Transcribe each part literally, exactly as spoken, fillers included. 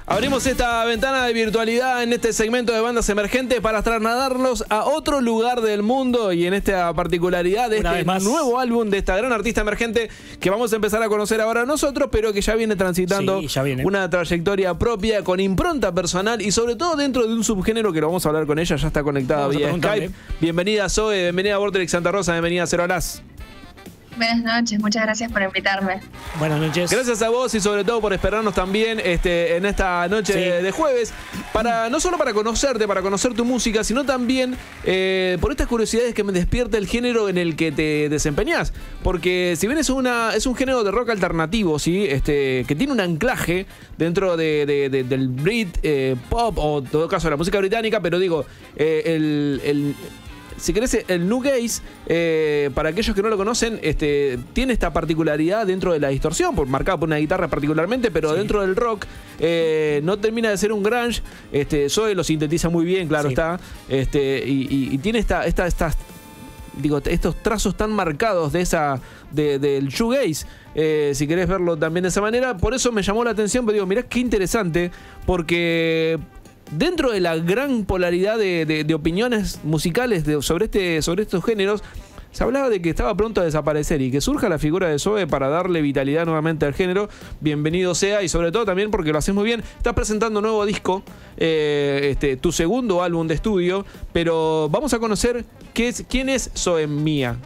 Abrimos esta ventana de virtualidad en este segmento de bandas emergentes para trasladarnos a otro lugar del mundo y en esta particularidad de Una este vez más. nuevo álbum de esta gran artista emergente que vamos a empezar a conocer ahora nosotros, pero que ya viene transitando Sí, ya viene. una trayectoria propia con impronta personal y sobre todo dentro de un subgénero que lo vamos a hablar con ella, ya está conectada Vamos a vía preguntarle. Skype. Bienvenida Zoe, bienvenida a Vortex Santa Rosa, bienvenida a Cero Alas. Buenas noches, muchas gracias por invitarme. Buenas noches. Gracias a vos y sobre todo por esperarnos también este, en esta noche Sí. de, de jueves, para no solo para conocerte, para conocer tu música, sino también eh, por estas curiosidades que me despierta el género en el que te desempeñás. Porque si bien es, una, es un género de rock alternativo, ¿sí? este, que tiene un anclaje dentro de, de, de, del Brit, eh, pop o en todo caso la música británica, pero digo, eh, el... el si querés, el nu gaze, eh, para aquellos que no lo conocen, este, tiene esta particularidad dentro de la distorsión, por, marcada por una guitarra particularmente, pero Sí. dentro del rock eh, no termina de ser un grunge. Este, Zoe lo sintetiza muy bien, claro Sí. está. Este, y, y, y tiene esta, esta, estas, digo, estos trazos tan marcados de esa, de, del shoegaze. Eh, si querés verlo también de esa manera, por eso me llamó la atención, pero digo, mirá qué interesante, porque dentro de la gran polaridad de, de, de opiniones musicales de, sobre, este, sobre estos géneros, se hablaba de que estaba pronto a desaparecer y que surja la figura de Zoe para darle vitalidad nuevamente al género. Bienvenido sea, y sobre todo también porque lo haces muy bien. Estás presentando un nuevo disco, eh, este, tu segundo álbum de estudio, pero vamos a conocer qué es, quién es Zoe Mía.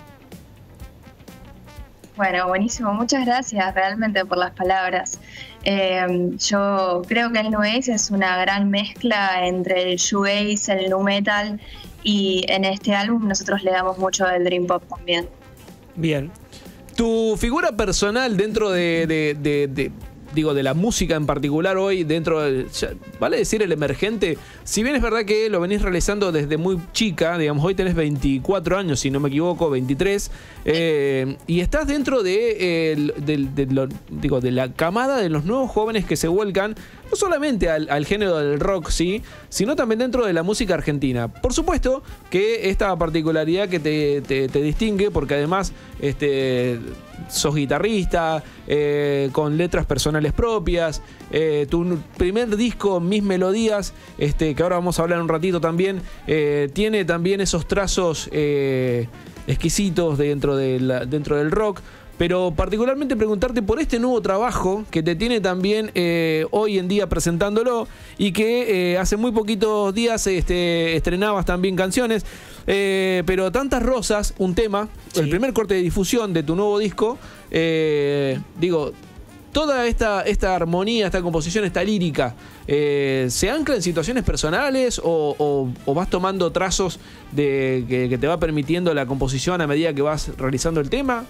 Bueno, buenísimo, muchas gracias realmente por las palabras. Eh, yo creo que el nu gaze es una gran mezcla entre el shoegaze, el nu metal, y en este álbum nosotros le damos mucho del dream pop también. Bien. Tu figura personal dentro de, de, de, de digo, de la música en particular hoy, dentro del, ya, vale decir el emergente, si bien es verdad que lo venís realizando desde muy chica, digamos, hoy tenés veinticuatro años, si no me equivoco, veintitrés, eh, y estás dentro de, eh, de, de, de, lo, digo, de la camada de los nuevos jóvenes que se vuelcan no solamente al, al género del rock, sí, sino también dentro de la música argentina. Por supuesto que esta particularidad que te, te, te distingue, porque además este, sos guitarrista, eh, con letras personales propias, eh, tu primer disco, Mis Melodías, este, que ahora vamos a hablar un ratito también, eh, tiene también esos trazos eh, exquisitos dentro, de la, dentro del rock. Pero particularmente preguntarte por este nuevo trabajo que te tiene también eh, hoy en día presentándolo y que eh, hace muy poquitos días este, estrenabas también canciones. Eh, pero Tantas Rosas, un tema, Sí. el primer corte de difusión de tu nuevo disco, eh, digo, toda esta, esta armonía, esta composición, esta lírica, eh, ¿se ancla en situaciones personales o, o, o vas tomando trazos de, que, que te va permitiendo la composición a medida que vas realizando el tema?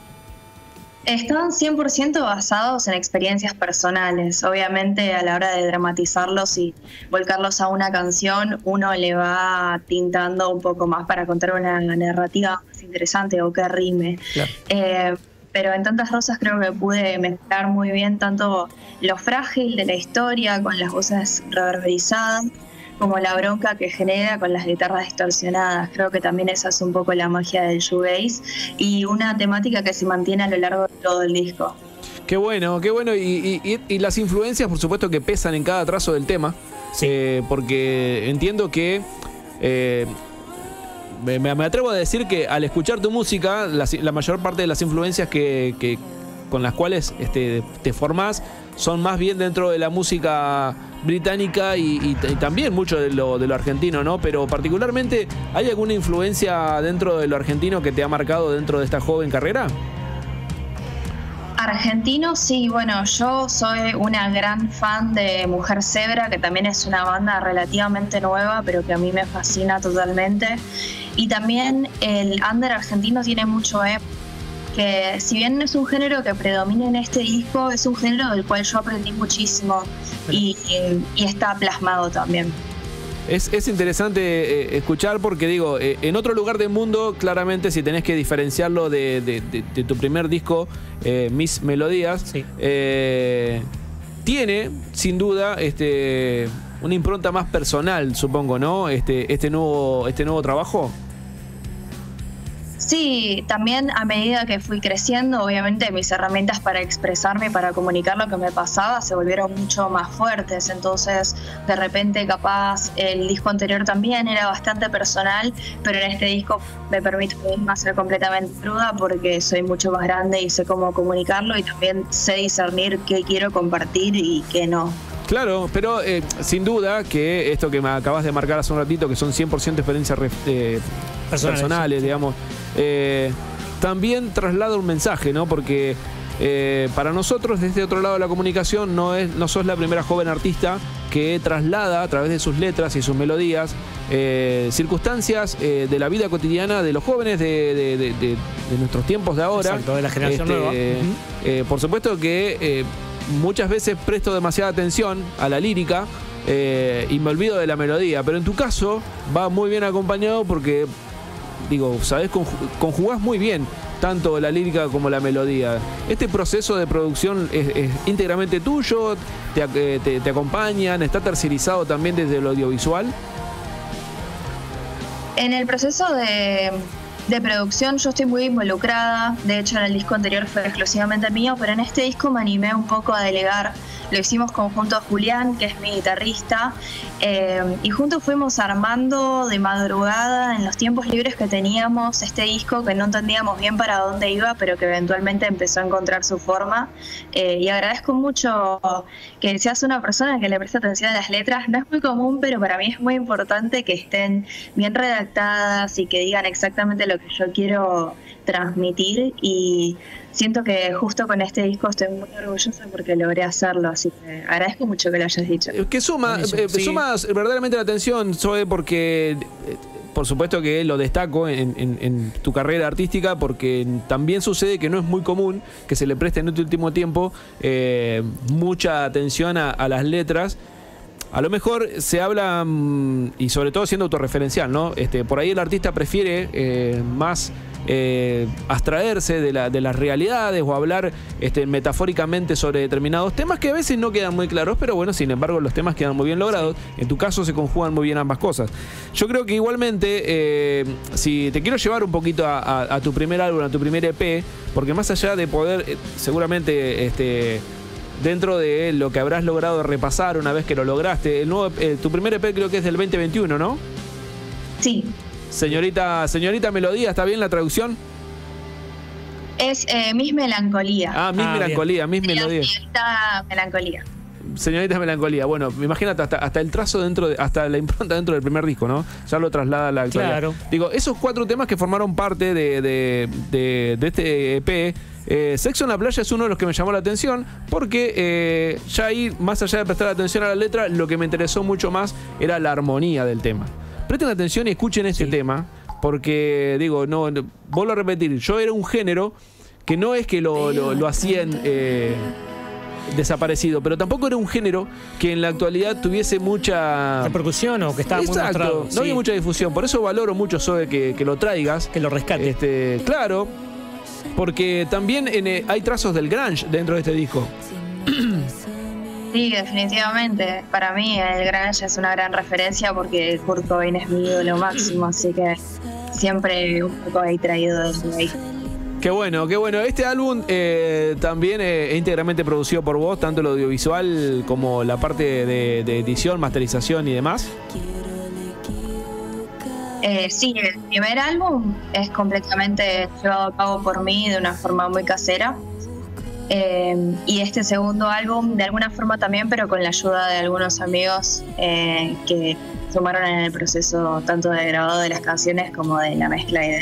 Están cien por ciento basados en experiencias personales. Obviamente a la hora de dramatizarlos y volcarlos a una canción, uno le va tintando un poco más para contar una narrativa más interesante o que rime. Claro. Eh, pero en Tantas Rosas creo que pude mezclar muy bien tanto lo frágil de la historia con las voces reverberizadas, como la bronca que genera con las guitarras distorsionadas. Creo que también esa es un poco la magia del shoegaze y una temática que se mantiene a lo largo de todo el disco. Qué bueno, qué bueno. Y, y, y las influencias, por supuesto, que pesan en cada trazo del tema. Sí. Eh, porque entiendo que... Eh, me, me atrevo a decir que al escuchar tu música, la, la mayor parte de las influencias que, que con las cuales este, te formás son más bien dentro de la música británica y, y, y también mucho de lo, de lo argentino, ¿no? Pero particularmente, ¿hay alguna influencia dentro de lo argentino que te ha marcado dentro de esta joven carrera? Argentino, sí, bueno, yo soy una gran fan de Mujer Zebra, que también es una banda relativamente nueva, pero que a mí me fascina totalmente. Y también el under argentino tiene mucho emo, que si bien no es un género que predomina en este disco, es un género del cual yo aprendí muchísimo y, y, y está plasmado también. Es, es interesante eh, escuchar porque digo, eh, en otro lugar del mundo, claramente si tenés que diferenciarlo de, de, de, de tu primer disco, eh, Mis Melodías, Sí. eh, tiene sin duda este, una impronta más personal, supongo, ¿no? Este, este, nuevo, este nuevo trabajo. Sí, también a medida que fui creciendo, obviamente mis herramientas para expresarme y para comunicar lo que me pasaba se volvieron mucho más fuertes. Entonces, de repente, capaz, el disco anterior también era bastante personal, pero en este disco me permito más ser completamente cruda porque soy mucho más grande y sé cómo comunicarlo y también sé discernir qué quiero compartir y qué no. Claro, pero eh, sin duda que esto que me acabas de marcar hace un ratito, que son cien por ciento experiencias eh, personales, personales, digamos, eh, también traslada un mensaje, ¿no? Porque eh, para nosotros, desde otro lado de la comunicación, no, es, no sos la primera joven artista que traslada a través de sus letras y sus melodías eh, circunstancias eh, de la vida cotidiana de los jóvenes de, de, de, de, de nuestros tiempos de ahora. Exacto, de la generación este, nueva. Eh, uh-huh. eh, por supuesto que eh, muchas veces presto demasiada atención a la lírica eh, y me olvido de la melodía, pero en tu caso va muy bien acompañado porque, digo, sabés, conjugás muy bien tanto la lírica como la melodía. ¿Este proceso de producción es, es íntegramente tuyo? ¿Te, te, te acompañan? ¿Está tercerizado también desde lo audiovisual? En el proceso de, de producción yo estoy muy involucrada. De hecho, en el disco anterior fue exclusivamente mío, pero en este disco me animé un poco a delegar. Lo hicimos conjunto a Julián, que es mi guitarrista, eh, y juntos fuimos armando de madrugada, en los tiempos libres que teníamos, este disco que no entendíamos bien para dónde iba, pero que eventualmente empezó a encontrar su forma. Eh, y agradezco mucho que seas una persona que le presta atención a las letras. No es muy común, pero para mí es muy importante que estén bien redactadas y que digan exactamente lo que yo quiero transmitir, y siento que justo con este disco estoy muy orgullosa porque logré hacerlo, así que agradezco mucho que lo hayas dicho. Que suma, eh, sí. sumas verdaderamente la atención, Zoe, porque eh, por supuesto que lo destaco en, en, en tu carrera artística, porque también sucede que no es muy común que se le preste en este último tiempo eh, mucha atención a, a las letras. A lo mejor se habla, y sobre todo siendo autorreferencial, ¿no? Este, por ahí el artista prefiere eh, más eh, abstraerse de, la, de las realidades o hablar este, metafóricamente sobre determinados temas que a veces no quedan muy claros, pero bueno, sin embargo los temas quedan muy bien logrados. En tu caso se conjugan muy bien ambas cosas. Yo creo que igualmente, eh, si te quiero llevar un poquito a, a, a tu primer álbum, a tu primer E P, porque más allá de poder, eh, seguramente... este dentro de lo que habrás logrado repasar una vez que lo lograste, el nuevo, eh, tu primer E P creo que es del veinte veintiuno, ¿no? Sí. Señorita, señorita Melodía, ¿está bien la traducción? Es eh, Miss Melancolía. Ah, Miss ah, Melancolía, Miss Melodía. Señorita Melancolía. Señorita Melancolía. Bueno, imagínate hasta, hasta el trazo dentro, de, hasta la impronta dentro del primer disco, ¿no? Ya lo traslada a la actualidad. Claro. Digo, esos cuatro temas que formaron parte de, de, de, de este E P. Eh, Sexo en la playa es uno de los que me llamó la atención porque eh, ya ahí, más allá de prestar atención a la letra, lo que me interesó mucho más era la armonía del tema. Presten atención y escuchen este sí. tema, porque digo, no, no, vuelvo a repetir, yo era un género que no es que lo, lo, lo hacían eh, desaparecido, pero tampoco era un género que en la actualidad tuviese mucha repercusión o que estaba muy mostrado. No sí. había mucha difusión, por eso valoro mucho, Zoe, que, que lo traigas. Que lo rescate. Este, claro. Porque también en, eh, hay trazos del grunge dentro de este disco. Sí, definitivamente. Para mí el grunge es una gran referencia porque Kurt Cobain es mi ídolo máximo, así que siempre un poco he traído desde ahí. Qué bueno, qué bueno. Este álbum eh, también eh, es íntegramente producido por vos, tanto el audiovisual como la parte de, de edición, masterización y demás. Eh, sí, el primer álbum es completamente llevado a cabo por mí de una forma muy casera. Eh, y este segundo álbum de alguna forma también, pero con la ayuda de algunos amigos eh, que sumaron en el proceso tanto de grabado de las canciones como de la mezcla y de...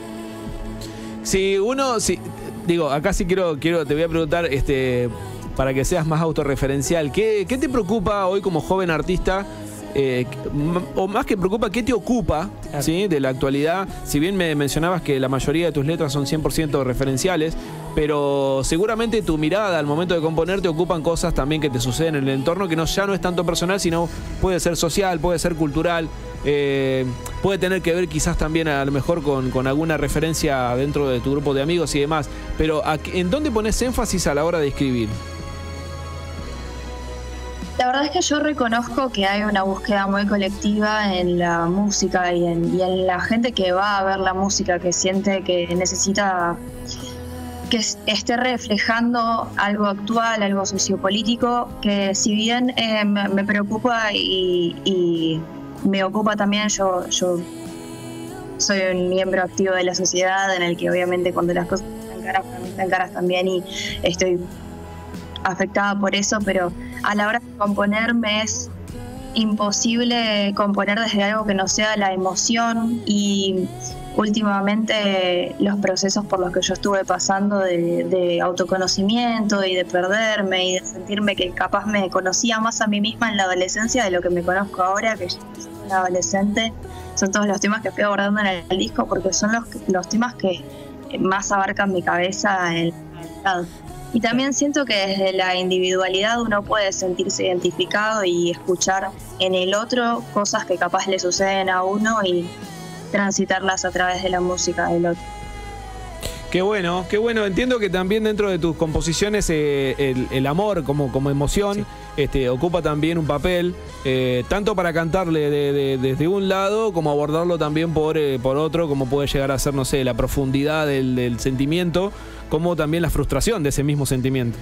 Si uno, si, digo, acá sí quiero, quiero, te voy a preguntar, este, para que seas más autorreferencial, ¿qué, qué te preocupa hoy como joven artista? Eh, o más que preocupa, ¿qué te ocupa ¿sí? de la actualidad? Si bien me mencionabas que la mayoría de tus letras son cien por ciento referenciales, pero seguramente tu mirada al momento de componer te ocupan cosas también que te suceden en el entorno, que no, ya no es tanto personal, sino puede ser social, puede ser cultural, eh, puede tener que ver quizás también a lo mejor con, con alguna referencia dentro de tu grupo de amigos y demás. Pero ¿en dónde pones énfasis a la hora de escribir? La verdad es que yo reconozco que hay una búsqueda muy colectiva en la música y en, y en la gente que va a ver la música, que siente que necesita que esté reflejando algo actual, algo sociopolítico, que si bien eh, me, me preocupa y, y me ocupa también, yo, yo soy un miembro activo de la sociedad en el que obviamente cuando las cosas están caras, para mí están caras también y estoy afectada por eso, pero a la hora de componer me es imposible componer desde algo que no sea la emoción, y últimamente los procesos por los que yo estuve pasando de, de autoconocimiento y de perderme y de sentirme que capaz me conocía más a mí misma en la adolescencia de lo que me conozco ahora, que ya soy una adolescente, son todos los temas que fui abordando en el, el disco, porque son los, los temas que más abarcan mi cabeza en la realidad. Y también siento que desde la individualidad uno puede sentirse identificado y escuchar en el otro cosas que capaz le suceden a uno y transitarlas a través de la música del otro. Qué bueno, qué bueno. Entiendo que también dentro de tus composiciones eh, el, el amor como, como emoción sí. este, ocupa también un papel, eh, tanto para cantarle de, de, desde un lado como abordarlo también por, eh, por otro, como puede llegar a ser, no sé, la profundidad del, del sentimiento, como también la frustración de ese mismo sentimiento.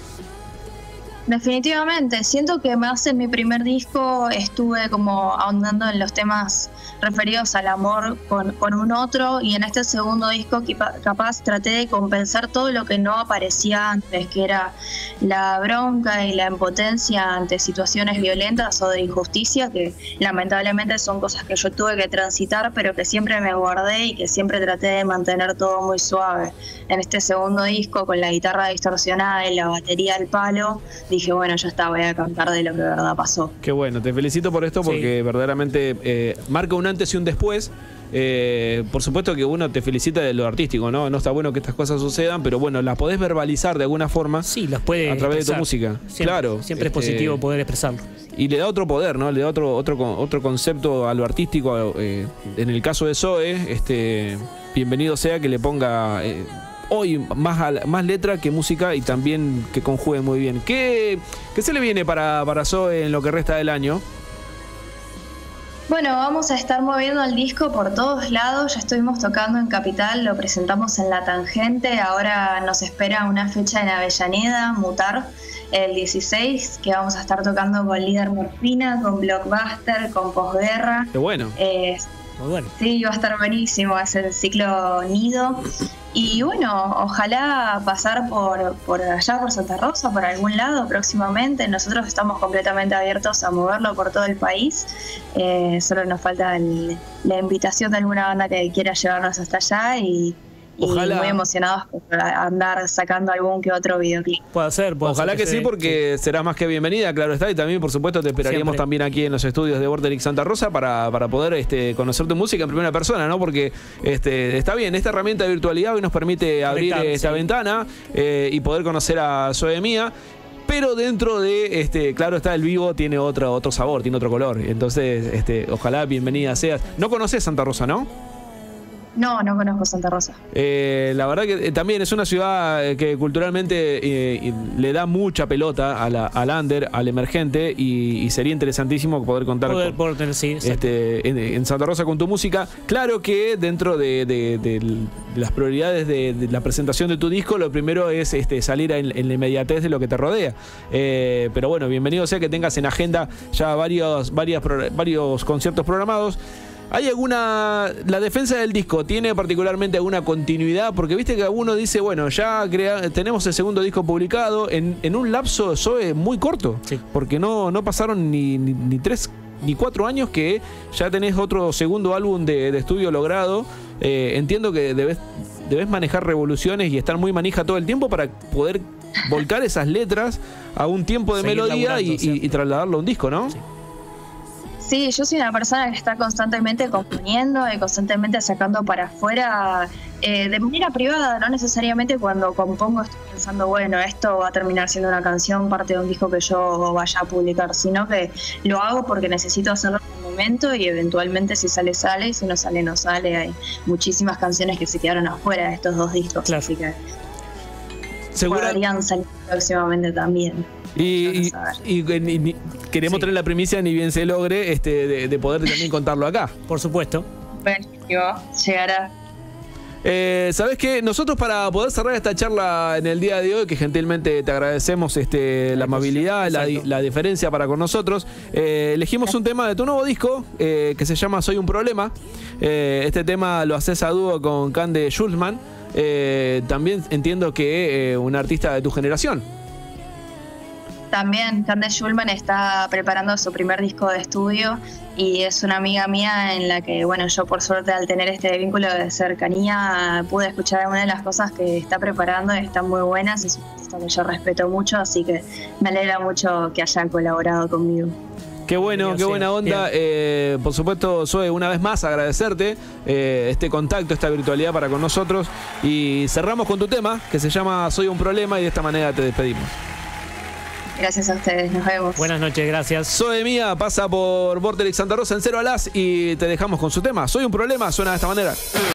Definitivamente, siento que más en mi primer disco estuve como ahondando en los temas referidos al amor con, con un otro, y en este segundo disco capaz traté de compensar todo lo que no aparecía antes, que era la bronca y la impotencia ante situaciones violentas o de injusticia, que lamentablemente son cosas que yo tuve que transitar, pero que siempre me guardé y que siempre traté de mantener todo muy suave. En este segundo disco, con la guitarra distorsionada y la batería al palo, dije, bueno, ya está, voy a cantar de lo que de verdad pasó. Qué bueno, te felicito por esto porque sí. verdaderamente eh, marca un antes y un después. Eh, por supuesto que uno te felicita de lo artístico, ¿no? No está bueno que estas cosas sucedan, pero bueno, las podés verbalizar de alguna forma. Sí, las puedes a través expresar. de tu música. Siempre, claro. Siempre este, es positivo poder expresarlo. Y le da otro poder, ¿no? Le da otro, otro, otro concepto a lo artístico. Eh, en el caso de Zoe, este, bienvenido sea que le ponga... Eh, hoy más, más letra que música y también que conjugue muy bien. ¿Qué, qué se le viene para, para Zoe en lo que resta del año? Bueno, vamos a estar moviendo el disco por todos lados. Ya estuvimos tocando en Capital, lo presentamos en La Tangente. Ahora nos espera una fecha en Avellaneda, Mutar, el dieciséis, que vamos a estar tocando con Líder Morfina, con Blockbuster, con Posguerra. Qué bueno. Eh, Muy bueno. Sí, va a estar buenísimo, es el ciclo Nido. Y bueno, ojalá pasar por, por allá, por Santa Rosa, por algún lado próximamente. Nosotros estamos completamente abiertos a moverlo por todo el país. Eh, solo nos falta el, la invitación de alguna banda que quiera llevarnos hasta allá y... Ojalá. Y muy emocionados por andar sacando algún que otro videoclip. Puede ser, puede Ojalá ser que, que sí, se... porque sí. será más que bienvenida, claro está. Y también, por supuesto, te esperaríamos Siempre. también aquí en los estudios de Vorterix Santa Rosa para, para poder este, conocer tu música en primera persona, ¿no? Porque este, está bien, esta herramienta de virtualidad hoy nos permite abrir Conectar, esta sí. ventana eh, y poder conocer a Zoe Mía. Pero dentro de, este, claro está, el vivo tiene otro, otro sabor, tiene otro color. Entonces, este, ojalá bienvenida seas. No conoces Santa Rosa, ¿no? No, no conozco Santa Rosa. Eh, la verdad que eh, también es una ciudad que culturalmente eh, le da mucha pelota a la, al under, al emergente, y, y sería interesantísimo poder contar poder, con, poder tener, sí, este, en, en Santa Rosa con tu música. Claro que dentro de, de, de, de las prioridades de, de la presentación de tu disco, lo primero es este, salir en, en la inmediatez de lo que te rodea. Eh, pero bueno, bienvenido sea que tengas en agenda ya varios, varias, varios conciertos programados. ¿Hay alguna... la defensa del disco tiene particularmente alguna continuidad? Porque viste que uno dice, bueno, ya crea, tenemos el segundo disco publicado en, en un lapso Zoe muy corto. Sí. Porque no, no pasaron ni, ni, ni tres ni cuatro años que ya tenés otro segundo álbum de, de estudio logrado. Eh, entiendo que debes, debes manejar revoluciones y estar muy manija todo el tiempo para poder volcar esas letras a un tiempo de Seguir melodía y, y, y trasladarlo a un disco, ¿no? Sí. Sí, yo soy una persona que está constantemente componiendo y constantemente sacando para afuera eh, de manera privada, no necesariamente cuando compongo estoy pensando, bueno, esto va a terminar siendo una canción, parte de un disco que yo vaya a publicar, sino que lo hago porque necesito hacerlo en el momento y eventualmente si sale, sale, y si no sale, no sale. Hay muchísimas canciones que se quedaron afuera de estos dos discos, claro. Así que... Segura... podrían salir próximamente también. Y, y, y, y, y queremos sí. tener la primicia, ni bien se logre, este, de, de poder también contarlo acá. Por supuesto. Buenísimo, llegará. Eh, ¿Sabés qué? Nosotros, para poder cerrar esta charla en el día de hoy, que gentilmente te agradecemos este, la amabilidad, la, la diferencia para con nosotros, eh, elegimos un tema de tu nuevo disco eh, que se llama Soy un Problema. Eh, este tema lo haces a dúo con Cande Schulman. Eh, también entiendo que eh, un artista de tu generación. También Cande Schulman está preparando su primer disco de estudio y es una amiga mía en la que, bueno, yo por suerte al tener este vínculo de cercanía pude escuchar algunas de las cosas que está preparando y están muy buenas. Es un artista que yo respeto mucho, así que me alegra mucho que hayan colaborado conmigo. Qué bueno, Dios, qué buena sí, onda. Eh, por supuesto, Zoe, una vez más agradecerte eh, este contacto, esta virtualidad para con nosotros. Y cerramos con tu tema, que se llama Soy un Problema, y de esta manera te despedimos. Gracias a ustedes, nos vemos. Buenas noches, gracias. Zoe Mía pasa por Vorterix Santa Rosa en Cero a las y te dejamos con su tema. Soy un Problema, suena de esta manera.